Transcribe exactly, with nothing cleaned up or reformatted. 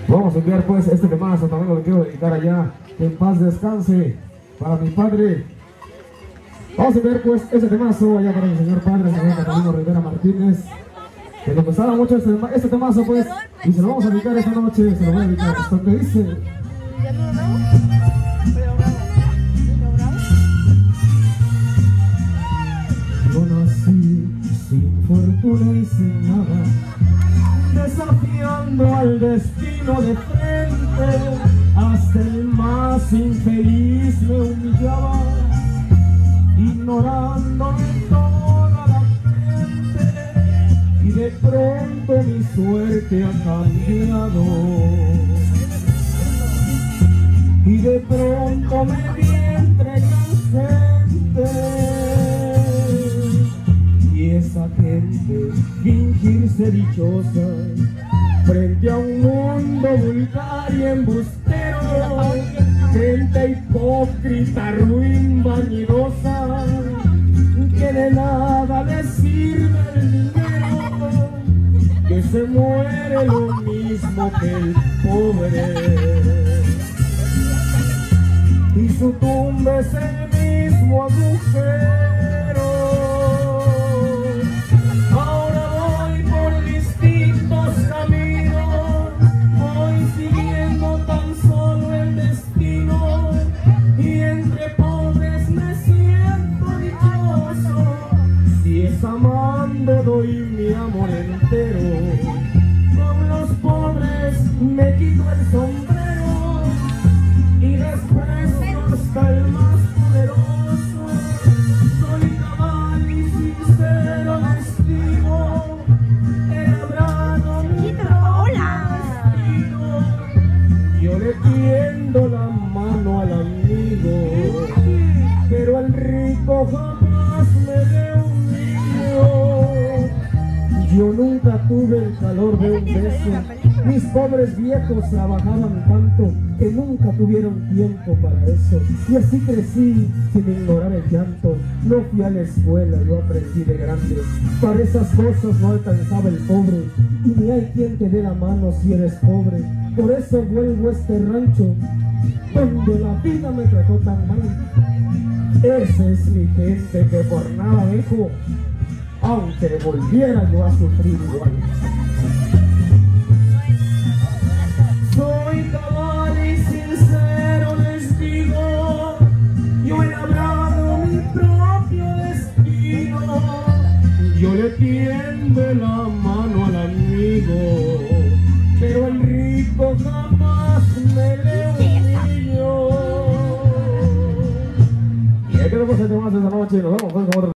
Vamos a enviar pues este temazo, también lo quiero dedicar allá, que en paz descanse, para mi padre. Vamos a enviar pues este temazo allá para mi señor padre, señor Catalino Rivera Martínez, que le gustaba mucho este, este temazo pues, y se lo vamos a dedicar esta noche, se lo voy a dedicar. Esto que dice: yo nací sin fortuna y sin nada, desafiando al destino de frente, hasta el más infeliz me humillaba, ignorándome toda la gente, y de pronto mi suerte ha cambiado, y de pronto me vi entre gran gente, y esa gente fingirse dichosa frente a un mundo vulgar y embustero, gente hipócrita, ruin, vanidosa, que de nada le sirve el dinero, que se muere lo mismo que el pobre, y su tumba es el mismo agujero. Amando doy mi amor entero, con los pobres me quito el sombrero, y desprecio hasta el más poderoso. Soy cabal y sincero testigo, he labrado mi destino. Yo le tiendo la mano al amigo, pero al rico jamás me veo. Yo nunca tuve el calor de un beso, mis pobres viejos trabajaban tanto que nunca tuvieron tiempo para eso, y así crecí sin ignorar el llanto. No fui a la escuela, yo aprendí de grande, para esas cosas no alcanzaba el pobre, y ni hay quien te dé la mano si eres pobre. Por eso vuelvo a este rancho donde la vida me trató tan mal. Esa es mi gente que por nada dejo, aunque volviera yo a sufrir igual. Soy cabal y sincero les digo, yo he labrado mi propio destino. Yo le tiendo la mano al amigo, pero el rico jamás me le humilló. Y ahí quedamos el tema de esta noche, nos vemos con otro.